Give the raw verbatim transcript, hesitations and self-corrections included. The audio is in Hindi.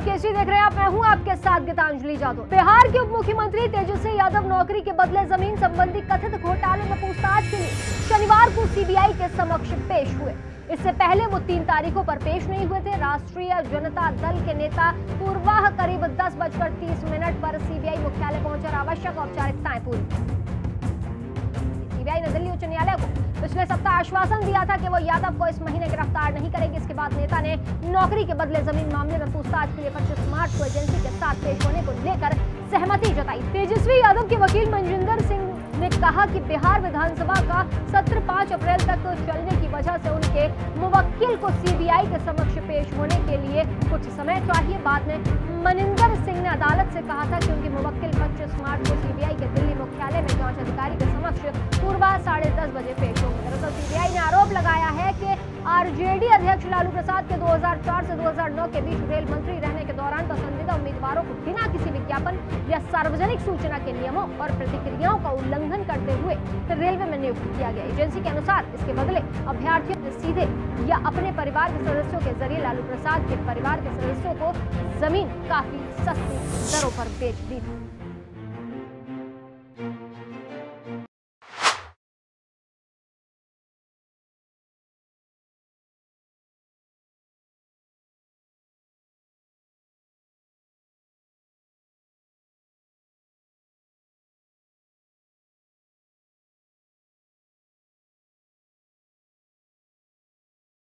केसरी देख रहे हैं आप, मैं हूं आपके साथ गीतांजलि जादव। बिहार के उप मुख्यमंत्री तेजस्वी यादव नौकरी के बदले जमीन संबंधी कथित घोटाले में पूछताछ के लिए शनिवार को सीबीआई के समक्ष पेश हुए। इससे पहले वो तीन तारीखों पर पेश नहीं हुए थे। राष्ट्रीय जनता दल के नेता पूर्वाह करीब दस बजकर तीस मिनट पर सीबीआई मुख्यालय पहुंचे और आवश्यक औपचारिकताएं पूरी। सीबीआई ने दिल्ली उच्च न्यायालय को पिछले सप्ताह आश्वासन दिया था कि वो यादव को इस महीने गिरफ्तार नहीं करेगी। इसके बाद नेता ने नौकरी के बदले जमीन मामले में पूछताछ के लिए पच्चीस मार्च को एजेंसी के साथ पेश होने को लेकर सहमति जताई। तेजस्वी यादव के वकील मनजिंदर सिंह ने कहा कि बिहार विधानसभा का सत्र पाँच अप्रैल तक चलने की वजह से उनके मुवक्किल को सीबीआई के समक्ष पेश होने के लिए कुछ समय चाहिए। बाद में मनिंदर सिंह ने अदालत से कहा था कि उनके मुवक्किल पच्चीस मार्च को सीबीआई के दिल्ली मुख्यालय में जांच अधिकारी के समक्ष पूर्वा साढ़े दस बजे पेश होंगे। दरअसल सीबीआई ने आरोप लगाया है कि आरजेडी अध्यक्ष लालू प्रसाद के दो हज़ार चार से दो हज़ार नौ के बीच रेल मंत्री रहने के दौरान पसंदीदा उम्मीदवारों को बिना किसी विज्ञापन या सार्वजनिक सूचना के नियमों और प्रतिक्रियाओं का उल्लंघन करते हुए रेलवे में नियुक्त किया गया। एजेंसी के अनुसार इसके बदले अभ्यर्थियों ने सीधे या अपने परिवार के सदस्यों के जरिए लालू प्रसाद के परिवार के सदस्यों को जमीन काफी सस्ती दरों पर बेच दी थी।